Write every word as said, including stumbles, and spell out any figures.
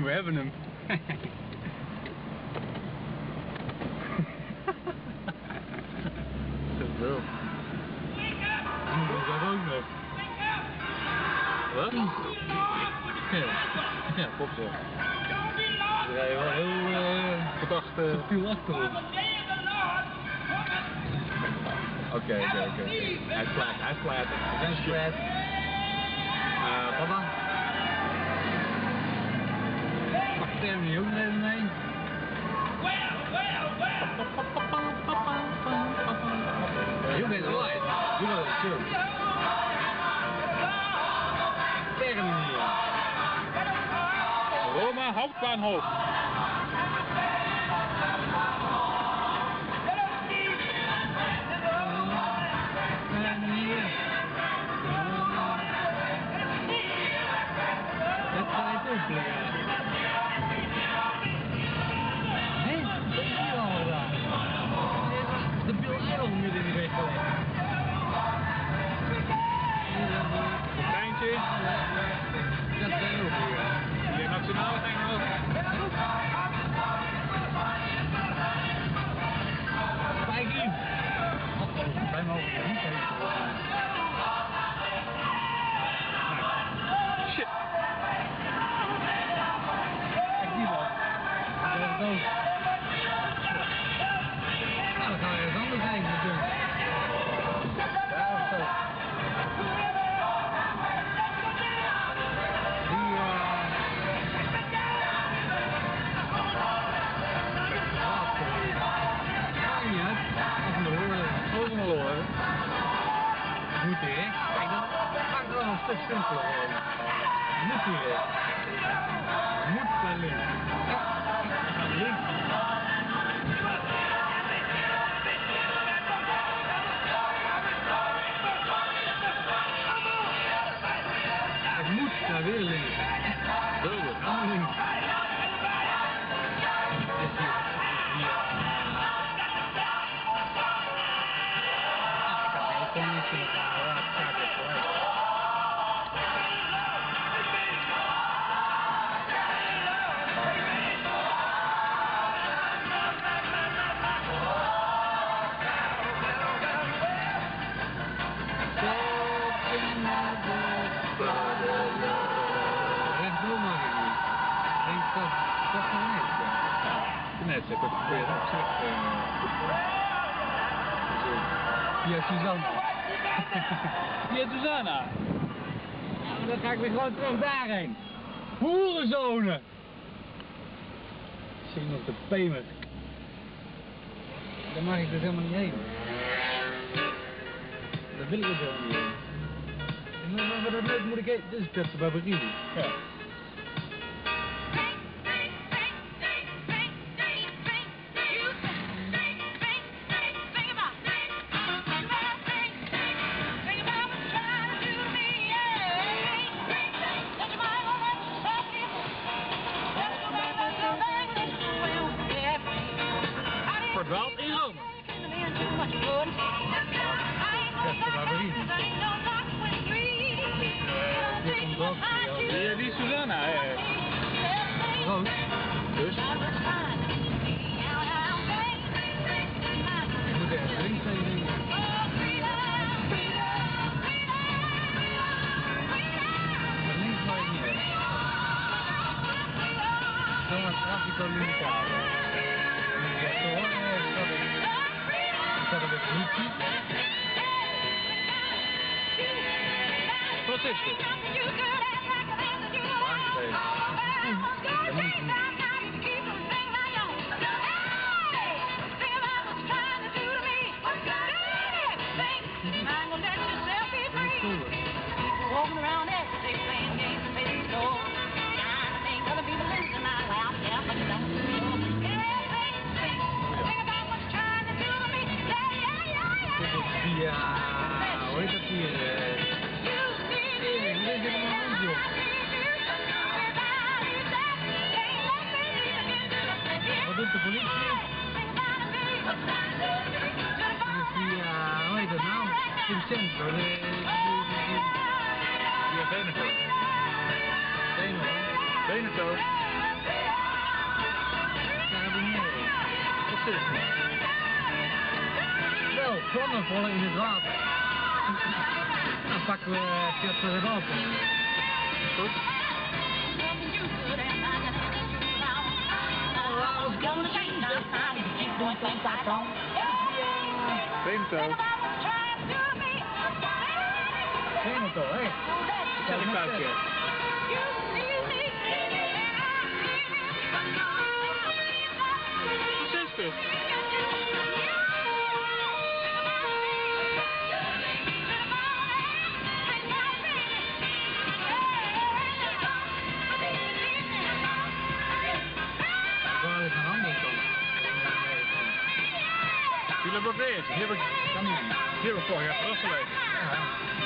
we hebben hem. Wel. Dat is ook nog. Wat? Ja, ja, klopt zo. Ze rijden wel heel uh, verdacht uh, subtiel achter ons. Oké, oké, oké. Hij is klaar, hij is klaar. Hij is klaar. Uh, papa? Pak de term hier ook nog even mee. You get right. You know it too. Term hier. Roma Hauptbahnhof. Dat ga ik ook leren. Nee, dat is hier al gedaan. De Bill midden in de weg gelegd. Een treintje. Dat zijn ook weer. De nationale zijn er ook. Kijk in. Wij mogen hier niet heen. Shit. Kijk die wel. Dat is dood. Nou, dan gaan we ergens anders heen natuurlijk. Ja, of zo. Die, uh... Maakt niet uit. Als we horen, als we horen. Moet hier rechts. Kijk, dat maakt het wel een stuk simpeler gewoon. Moet hier rechts. Moet naar links. Ja, we gaan links. Het moet naar weer links. Dubbel, allemaal links. Is hier, is hier. Ja, ik kan niet zien. Ja, het gaat echt wel. Rechtdoor mag ik niet. Ik denk dat dat van net is. Ja, net zit het weer op zich. Via Suzanne. Via Susanna. Ja, maar dan ga ik weer gewoon terug daarheen. Hoerenzonen! Zie je nog de pemer. Daar mag ik dus helemaal niet heen. Daar wil ik dus helemaal niet heen. Maar dat leuk moet ik heen. Dit is Pizza Barberini. Ja. Verdwaald in Rome. Pizza Barberini. Die, die Susanna, hè? Roos. Dus? Ik moet ergens links heen, denk ik. Links mag ik niet heen. Zomaar traffico limitale. Ik heb te horen, ik zat er weer politie. Wat is dit? Walking around every day playing games and making store. Trying to think other people losing my house. Yeah, but you don't know. Think about what's trying to do to me. Yeah, yeah, yeah, yeah. Dit is via... Hoe heet dat hier? Tering, dit is helemaal een handje op. Wat doet de politie? Dit is via... Hoe heet dat nou? Vincent, hoor. Via Veneto. Veneto. Veneto. precies. Wel, tonnenvolle in het water. Dan pakken we het weer op. Goed. Vento. Vento, hé. Zet ik uit keer. Wat is dit? Waar is een handel dan? Jullie hebben ook weer eens. Hier heb ik, Kan niet. hier heb ik vorig jaar terug geweest. Ja.